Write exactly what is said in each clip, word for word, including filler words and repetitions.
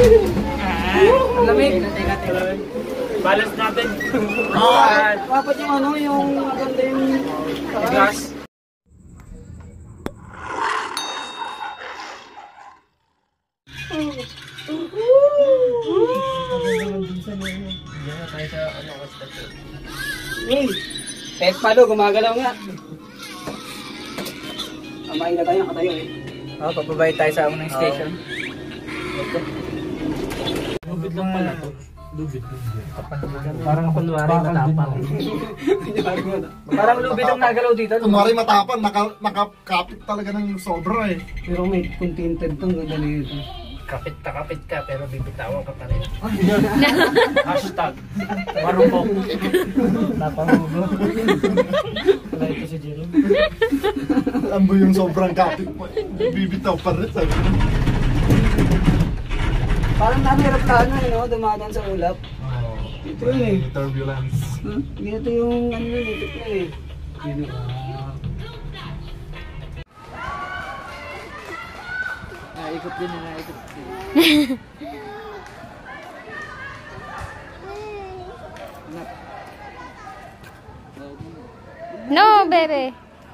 Ang lamig. Balance natin. Dapat yung ano, yung maganda yung gas. Hey, pet palo, gumagalaw nga. Amain na tayo, nakatayo eh. Oo, oh, papabay tayo sa unang station. Lubid lang pala to. Lubid. Parang kunwari matapang. Parang lubid ang nagalaw dito. Kunwari matapang, naka, nakakapit talaga ng sobra eh. Pero may contented tong ganda nito. Kapit ka, kapit ka, pero bibitawan ka pa rin. Hashtag. Marupok. Napamulo. Wala ito si Jerome. Alam mo yung sobrang kapit mo. Bibitaw pa rin. Sabi. Parang namihirap ka ano eh, no? Dumadaan sa ulap. Oh, ito yun eh. Turbulence. Hmm? Ito yung ano yun, ito na eh. Yun eh. Naikot din na naikot din. No, baby.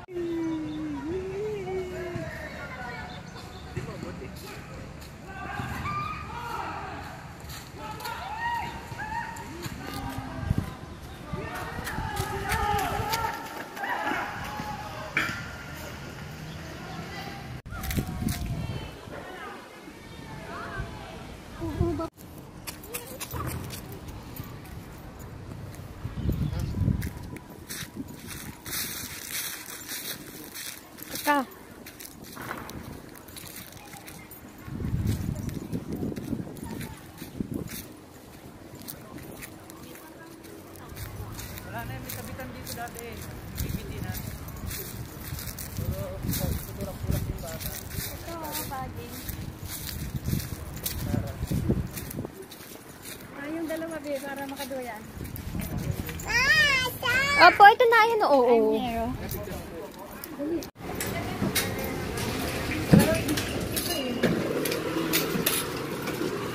Ka. Wala na yung may kabitan dito dati eh. Bibiti na. Pero suturang-turang yung bata. Ito, baging. Ah, yung dalawa be, para makaduyan. Opo, ito na yan. Oo.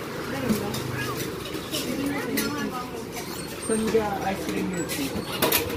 Saan ka ice cream milk tea?